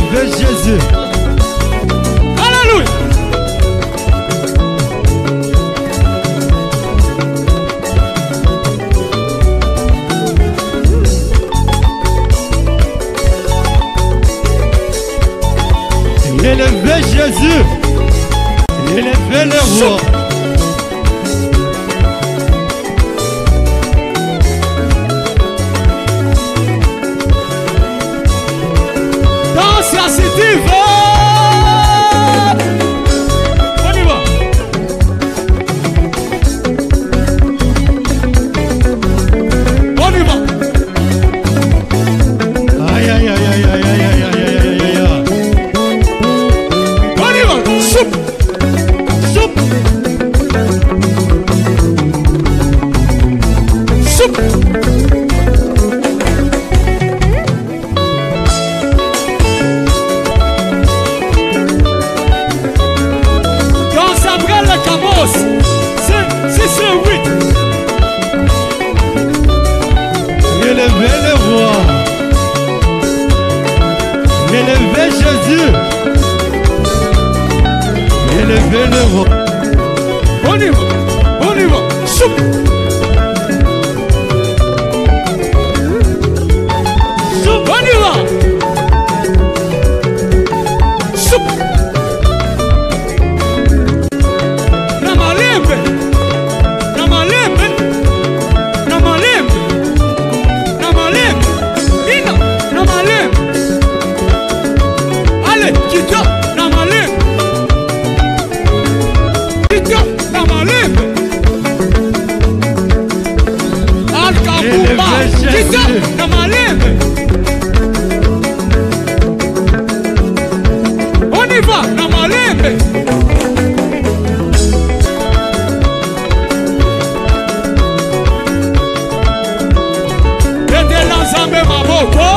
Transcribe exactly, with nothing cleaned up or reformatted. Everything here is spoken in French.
Élevez Jésus. Alléluia. Élevez Jésus. Élevez le roi. Danse à cet hiver. On y va. On y va. Aïe aïe aïe aïe aïe aïe aïe aïe aïe aïe aïe aïe. On y va. Soupe. Soupe. Soupe. Danse après le cabos. C'est sur huit. Élevez le roi. Élevez Jésus. Élevez le roi. On y va. On y va. Soupe. Soupe. On y va. Soupe. Namalembe. Namalembe. Namalembe. Namalembe. Ina. Namalembe. Allez, Kito. Namalembe. Kito. Namalembe. Al-Kabumba. Élevez Jésus. Kito. Namalembe. On y va. Namalembe. Rete l'ensemble maboko.